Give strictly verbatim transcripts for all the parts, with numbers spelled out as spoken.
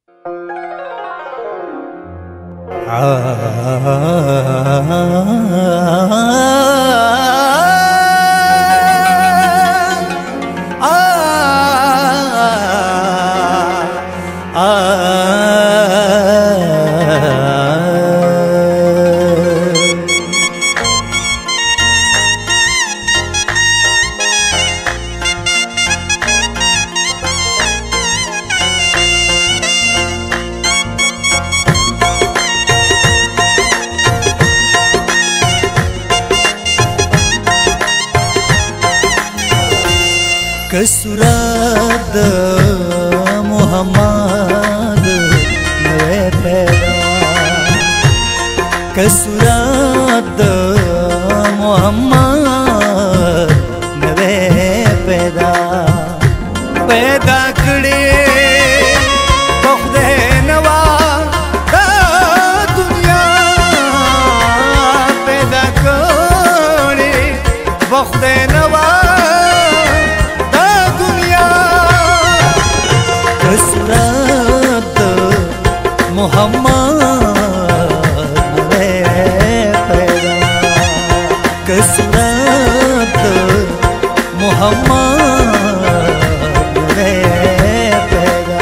कसुरात मोहम्मद नवे पैदा कसुरात मोहम्मद नवे पैदा पैदा कड़े बखदे नवा दा दुनिया पैदा कड़े बखदे नवा कसरत मोहम्मद नवे पैदा कसरत मोहम्मद नवे पैदा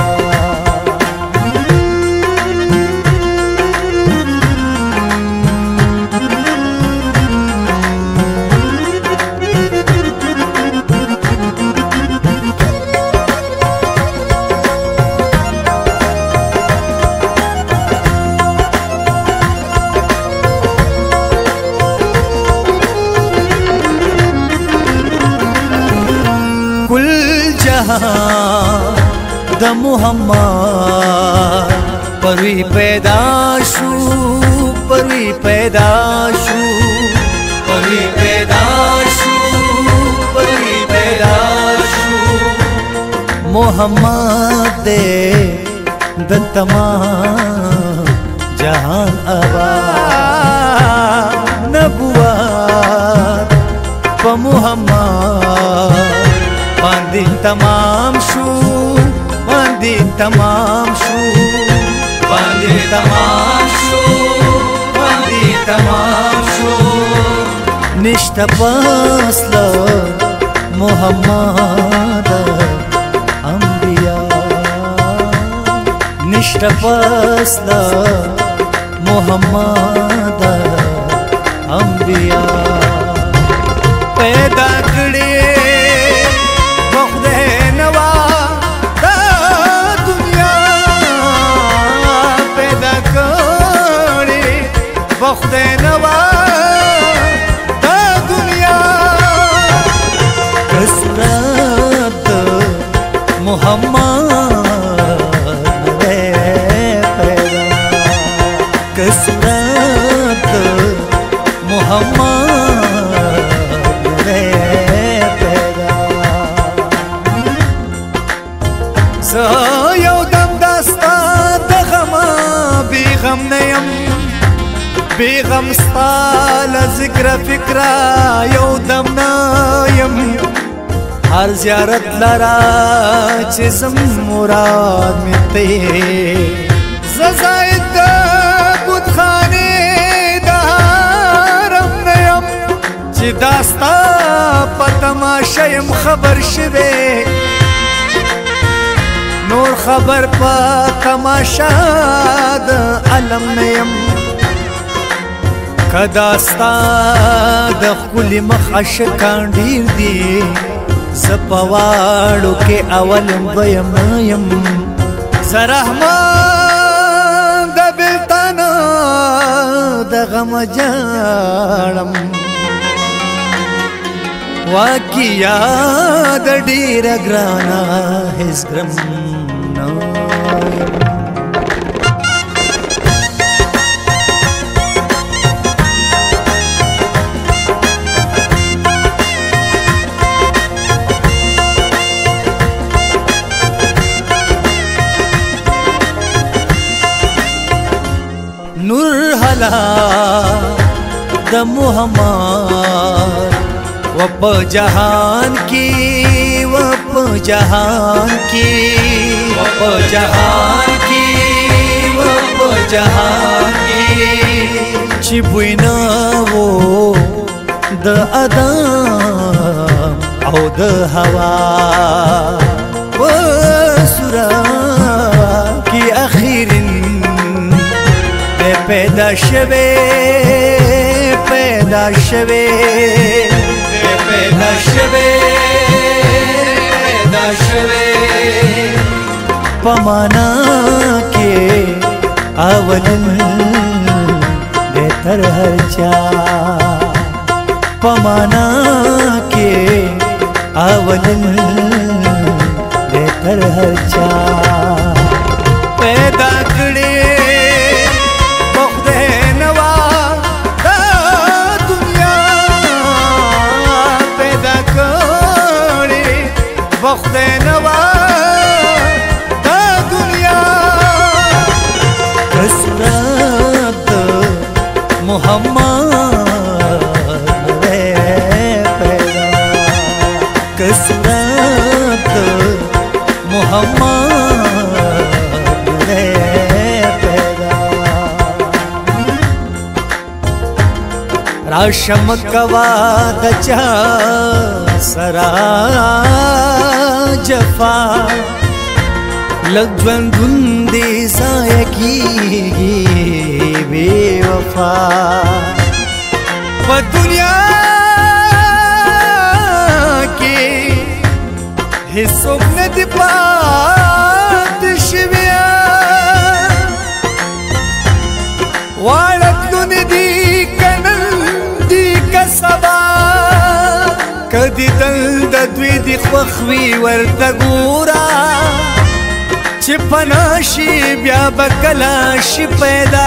कुल जहां द मोहम्मद परवी पैदाशु परवी पैदाशु परवी पैदाशु परवी पैदाशु मोहम्मद दे द तमाम जहान अबा नबुवत प मोहम्मद बांदी तमाम शू बांदी तमाम शू बांदी तमाम शू बांदी तमाम शू निष्ठा पसल मोहम्मद अंबिया निष्ठा पसल मोहम्मद अंबिया पैदा कड़े बखदे नवा दा दुनिया कसरत मोहम्मद नवे पैदा कसरत मोहम्मद नवे पैदा स यौ दम दस्ता द गमा बी गम नयम बेगम स्ताल जिक्र फिक्रा यौ दम नायम हर ज़ियारत लरा जिस्म मुराद में ते ज़ज़ाइद बुत खाने दारम नयम ची दास्ता पतमाशयम खबर शवे नूर खबर पा तमाशाद अलम नयम कदास्ता द खुली मखश कांडीर दी जपवाड़ो के अवल वयम नयम सरहमान द बिलताना द गम जाड़म वाकिया द डीर ग्राना हिस्ग्रम नयम नूर हला द मोहम्मद वप जहान की वप जहान की वप जहान की جهان کی چی بوینا وو د ادم او د هوا و سورا کی اخیرن بے پیدا شوے پیدا شوے بے پیدا شوے پیدا شوے پمانا کے اولن بہتر ہر چا پمانا کے اولن بہتر ہر چا پیدا کڑے بخدے نوا دا دنیا پیدا کڑے بخدے نوا محمد پیدا قسمت محمد پیدا راشم کوا دچا سرا جفا لگن گندی ضائع کی بے وفا و دنیا کی حصوں ند پات شویا وارد دی کنن دی کسبا کدی دل دوی دی خوخوی ورتگورا چی پناشی بیا بکلاشی پیدا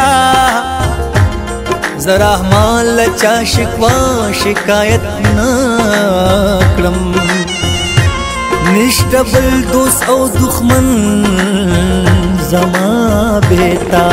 زرحمان لچا شکوا شکایت نکلم نشت بل دوست او دخمن زما بیتا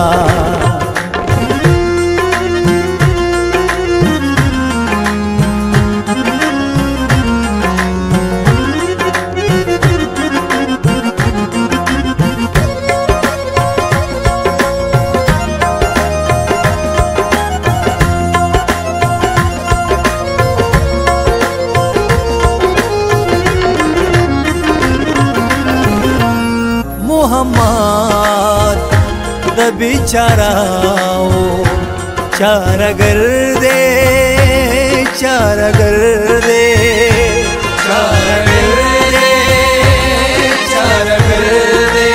محمد د بیچاراو چارہ گردے چارہ گردے چارہ گردے چارہ گردے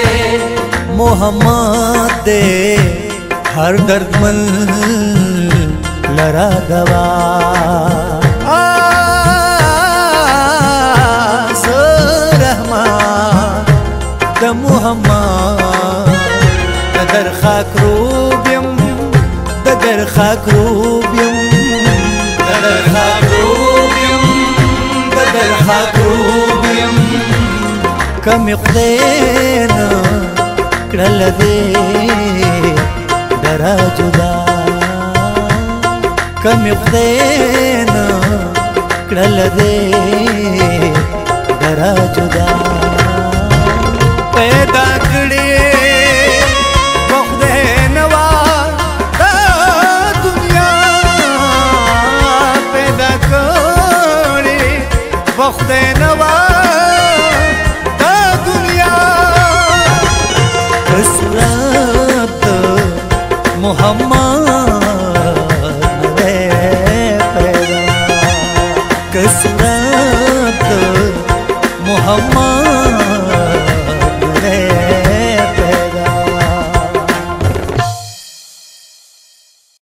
محمد دے ہر درد مند لرا دوا محمد ددر خاک روبیم ددر خاک روبیم ددر خاک روبیم ددر خاک روبیم کمی خدینا کڑل دے درا جدا کمی خدینا کڑل دے درا جدا پیدا کڑے بخدے نوا دا دنیا پیدا کڑے بخدے نوا دا دنیا قسمت محمد پیدا قسمت محمد